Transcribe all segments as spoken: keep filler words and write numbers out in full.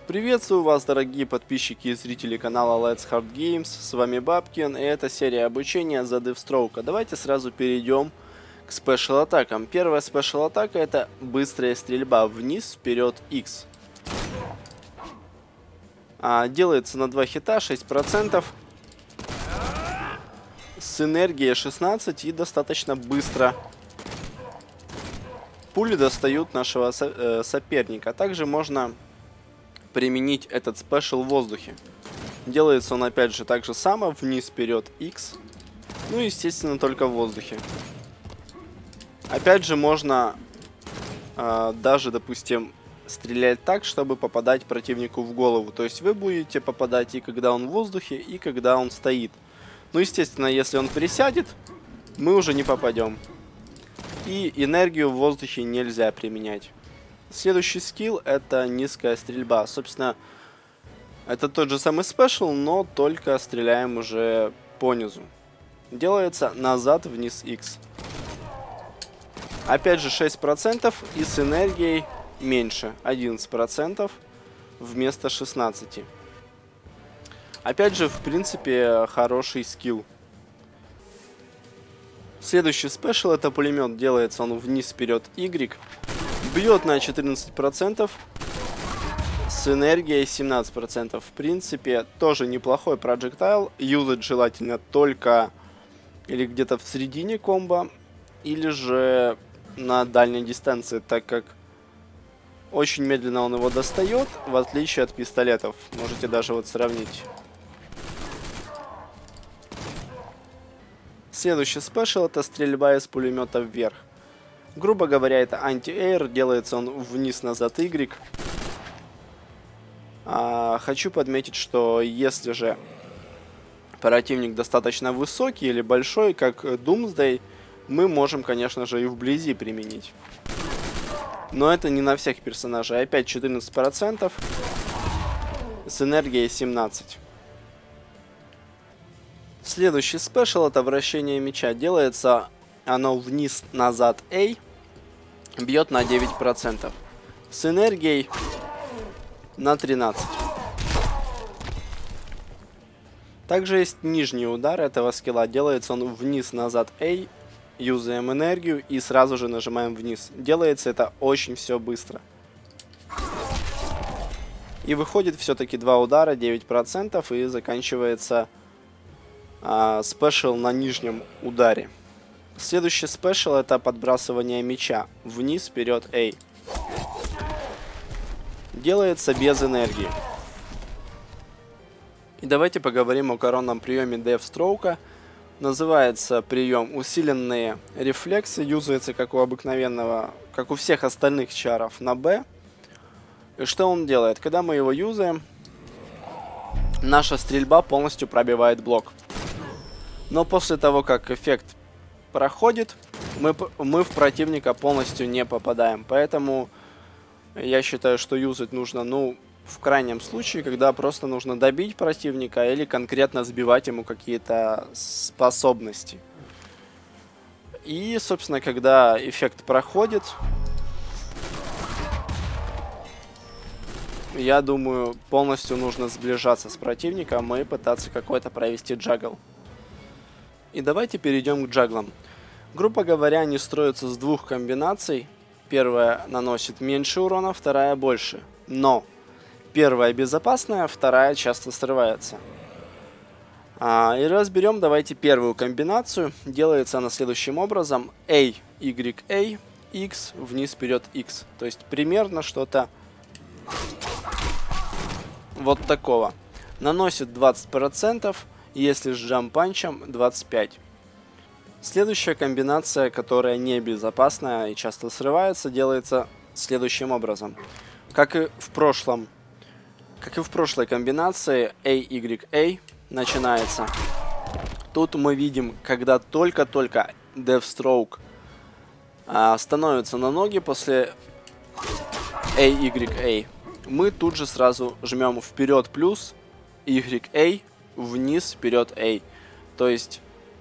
Приветствую вас, дорогие подписчики и зрители канала Let's Hard Games, с вами Бабкин, и это серия обучения за Deathstroke. Давайте сразу перейдем к спешл атакам. Первая спешл атака — это быстрая стрельба вниз, вперед, X. А, делается на два хита, шесть процентов, с энергией шестнадцать и достаточно быстро. Пули достают нашего со э, соперника. Также можно применить этот спешл в воздухе. Делается он опять же так же само, вниз, вперед, X. Ну, естественно, только в воздухе. Опять же можно э, даже, допустим, стрелять так, чтобы попадать противнику в голову. То есть вы будете попадать и когда он в воздухе, и когда он стоит. Ну, естественно, если он присядет, мы уже не попадем. И энергию в воздухе нельзя применять. Следующий скилл — это низкая стрельба. Собственно, это тот же самый спешл, но только стреляем уже по низу. Делается назад, вниз, X. Опять же шесть процентов и с энергией меньше, одиннадцать процентов вместо шестнадцати. Опять же, в принципе, хороший скилл. Следующий спешл — это пулемет. Делается он вниз, вперед, Y. Бьет на четырнадцать процентов с энергией семнадцать процентов. В принципе, тоже неплохой проджектайл. Юзать желательно только или где-то в середине комбо, или же на дальней дистанции, так как очень медленно он его достает, в отличие от пистолетов. Можете даже вот сравнить. Следующий спешл — это стрельба из пулемета вверх. Грубо говоря, это анти-эйр, делается он вниз-назад Y. А, хочу подметить, что если же противник достаточно высокий или большой, как Doomsday, мы можем, конечно же, и вблизи применить. Но это не на всех персонажей. Опять четырнадцать процентов с энергией семнадцать. Следующий спешл — это вращение меча. Делается оно вниз-назад A. Бьет на девять процентов. С энергией на тринадцать. Также есть нижний удар этого скилла. Делается он вниз-назад A. Юзаем энергию и сразу же нажимаем вниз. Делается это очень все быстро. И выходит все-таки два удара, девять процентов, и заканчивается а, спешл на нижнем ударе. Следующий спешл — это подбрасывание меча. Вниз, вперед, A. Делается без энергии. И давайте поговорим о коронном приеме Deathstroke. Называется прием усиленные рефлексы. Юзается как у обыкновенного, как у всех остальных чаров на Б. И что он делает? Когда мы его юзаем, наша стрельба полностью пробивает блок. Но после того, как эффект проходит, мы, мы в противника полностью не попадаем. Поэтому я считаю, что юзать нужно, ну, в крайнем случае, когда просто нужно добить противника или конкретно сбивать ему какие-то способности. И, собственно, когда эффект проходит, я думаю, полностью нужно сближаться с противником и пытаться какой-то провести джагл. И давайте перейдем к джаглам. Грубо говоря, они строятся с двух комбинаций. Первая наносит меньше урона, вторая больше. Но первая безопасная, вторая часто срывается. А, и разберем давайте первую комбинацию. Делается она следующим образом. A, Y, A, X, вниз, вперед, X. То есть примерно что-то вот такого. Наносит двадцать процентов, если с джамп-панчем двадцать пять процентов. Следующая комбинация, которая не безопасная и часто срывается, делается следующим образом. Как и в прошлом, как и в прошлой комбинации, A, Y, A начинается. Тут мы видим, когда только-только Deathstroke а, становится на ноги после A, Y, A, мы тут же сразу жмем вперед плюс, Y, A, вниз, вперед, A. То есть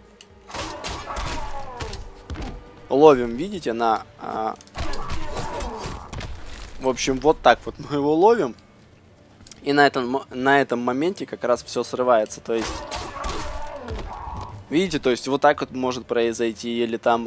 ловим, видите, на... А, в общем, вот так вот мы его ловим. И на этом, на этом моменте как раз все срывается. То есть, видите, то есть вот так вот может произойти. Или там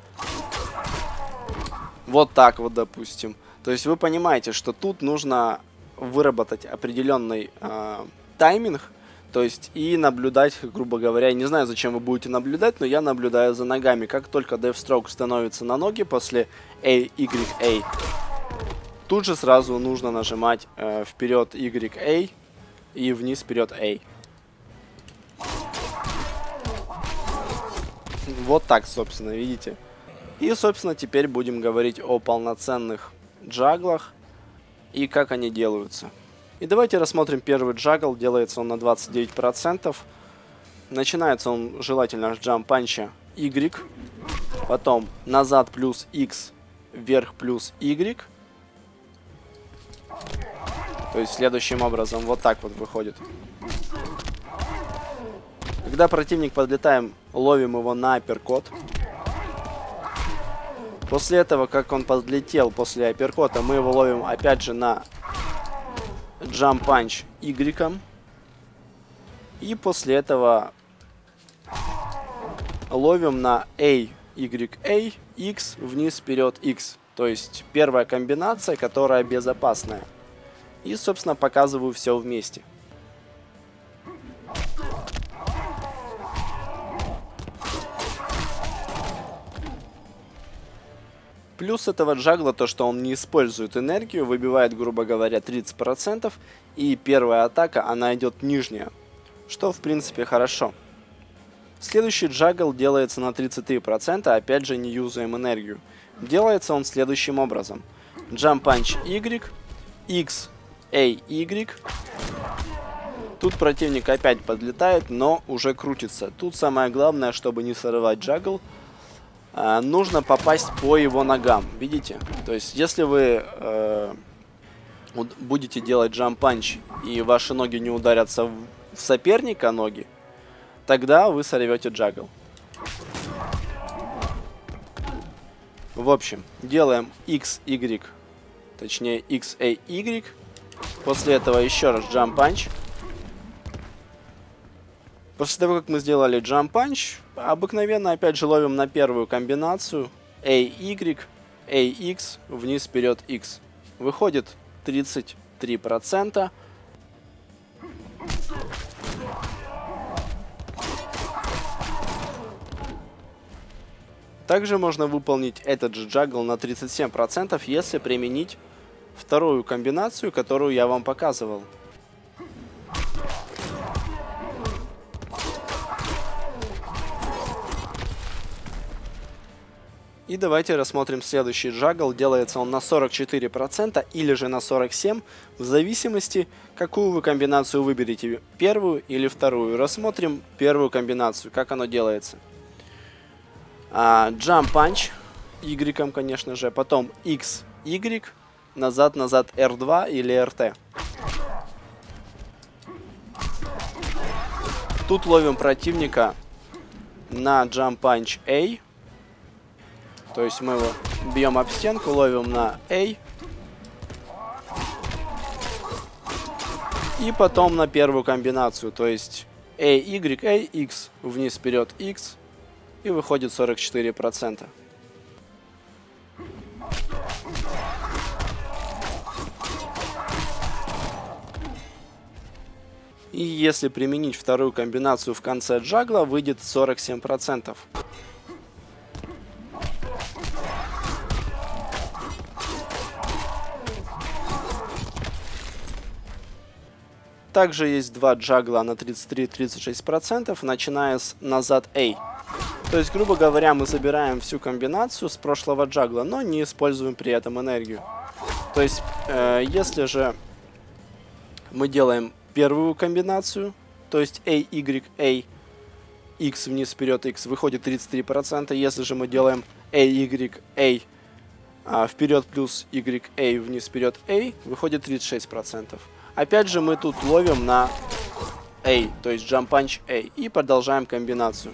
вот так вот, допустим. То есть вы понимаете, что тут нужно выработать определенный э, тайминг. То есть и наблюдать, грубо говоря, не знаю, зачем вы будете наблюдать, но я наблюдаю за ногами. Как только Deathstroke становится на ноги после A, Y, A, тут же сразу нужно нажимать э, вперед Y, A и вниз вперед A. Вот так, собственно, видите. И, собственно, теперь будем говорить о полноценных джаглах и как они делаются. И давайте рассмотрим первый джагл. Делается он на двадцать девять процентов. Начинается он желательно с джамп-панча Y. Потом назад плюс X, вверх плюс Y. То есть следующим образом вот так вот выходит. Когда противник подлетаем, ловим его на апперкот. После этого, как он подлетел после апперкота, мы его ловим опять же на Jump Punch Y. И после этого ловим на A, Y, A, X, вниз, вперед, X. То есть первая комбинация, которая безопасная. И, собственно, показываю все вместе. Плюс этого джагла то, что он не использует энергию, выбивает, грубо говоря, тридцать процентов. И первая атака, она идет нижняя, что в принципе хорошо. Следующий джагл делается на тридцать три процента, опять же не юзаем энергию. Делается он следующим образом. Jump Punch Y, X, A, Y. Тут противник опять подлетает, но уже крутится. Тут самое главное, чтобы не сорвать джагл, нужно попасть по его ногам, видите? То есть, если вы э, будете делать джамп-панч и ваши ноги не ударятся в, в соперника ноги, тогда вы сорвете джагл. В общем, делаем X, Y, точнее X, A, Y. После этого еще раз джамп-панч. После того, как мы сделали Jump Punch, обыкновенно опять же ловим на первую комбинацию A, Y, A, X, вниз, вперед, X. Выходит тридцать три процента. Также можно выполнить этот же джагл на тридцать семь процентов, если применить вторую комбинацию, которую я вам показывал. И давайте рассмотрим следующий джагл. Делается он на сорок четыре процента или же на сорок семь процентов, в зависимости, какую вы комбинацию выберете, первую или вторую. Рассмотрим первую комбинацию, как оно делается. А, Jump Punch, Y, конечно же, потом X, Y, назад, назад, эр два или эр тэ. Тут ловим противника на Jump Punch A. То есть мы его бьем об стенку, ловим на A. И потом на первую комбинацию. То есть A, Y, A, X, вниз, вперед, X. И выходит сорок четыре процента. И если применить вторую комбинацию в конце джагла, выйдет сорок семь процентов. Также есть два джагла на тридцать три — тридцать шесть процентов, начиная с назад A. То есть, грубо говоря, мы забираем всю комбинацию с прошлого джагла, но не используем при этом энергию. То есть, э, если же мы делаем первую комбинацию, то есть A, Y, A, X, вниз, вперед, X, выходит тридцать три процента. Если же мы делаем A, Y, A, а, вперед плюс Y, A, вниз, вперед, A, выходит тридцать шесть процентов. Опять же мы тут ловим на A, то есть Jump Punch A, и продолжаем комбинацию.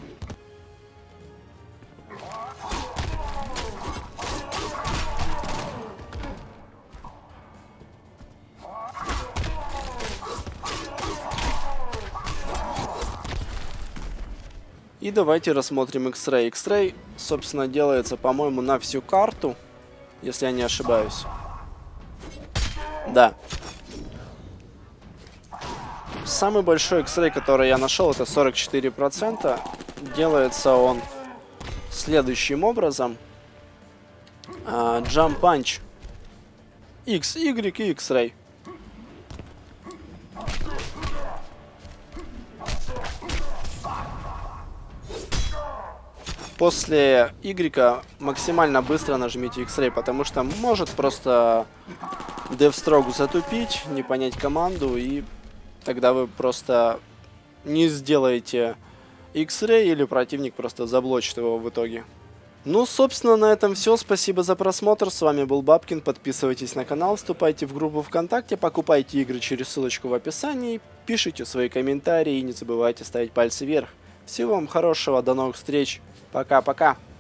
И давайте рассмотрим X-Ray. X-Ray, собственно, делается, по-моему, на всю карту, если я не ошибаюсь. Да. Самый большой X-Ray, который я нашел, это сорок четыре процента. Делается он следующим образом. Uh, Jump Punch. X, Y и X-Ray. После Y максимально быстро нажмите X-Ray, потому что может просто Deathstroke затупить, не понять команду, и тогда вы просто не сделаете X-Ray, или противник просто заблочит его в итоге. Ну, собственно, на этом все. Спасибо за просмотр. С вами был Бабкин. Подписывайтесь на канал, вступайте в группу ВКонтакте, покупайте игры через ссылочку в описании, пишите свои комментарии и не забывайте ставить пальцы вверх. Всего вам хорошего, до новых встреч. Пока-пока.